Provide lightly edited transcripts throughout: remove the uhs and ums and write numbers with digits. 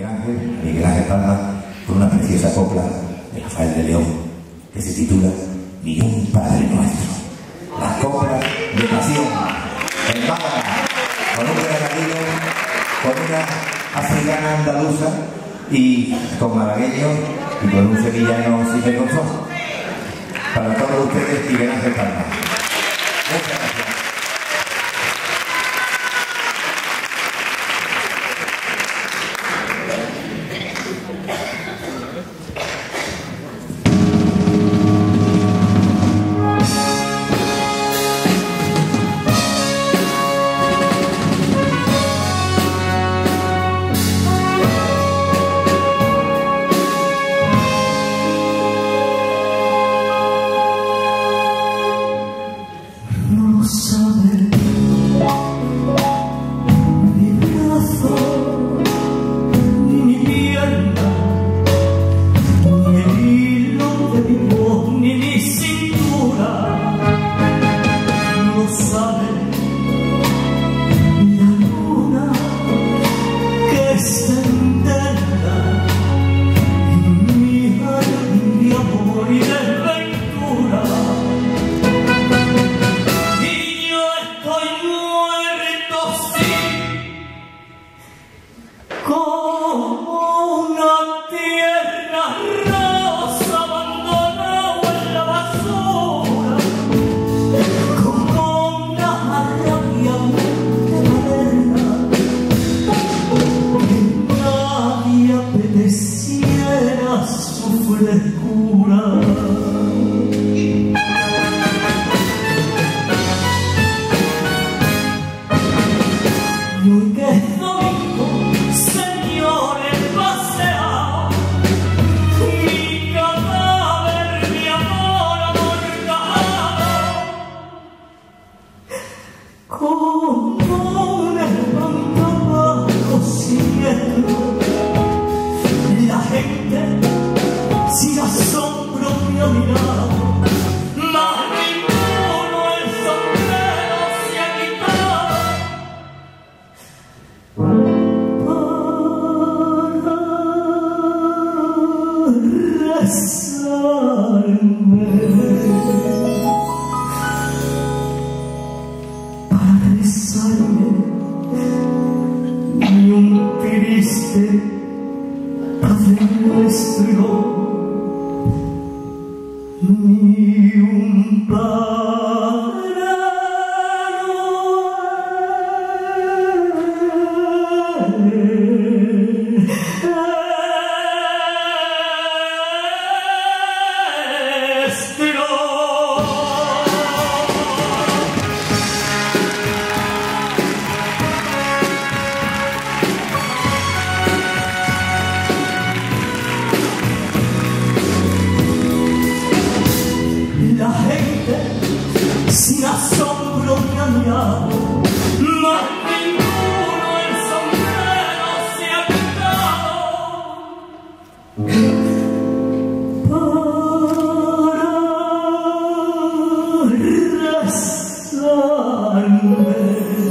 Miguel Ángel Palma, con una preciosa copla de Rafael de León que se titula Ni un Padre Nuestro. La copla de pasión en Málaga, con un granadino, con una africana andaluza y con malagueños y con un sevillano sin vergonzoso. Para todos ustedes, Miguel Ángel Palma. Muchas gracias.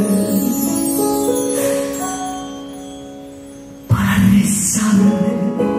Para rezarme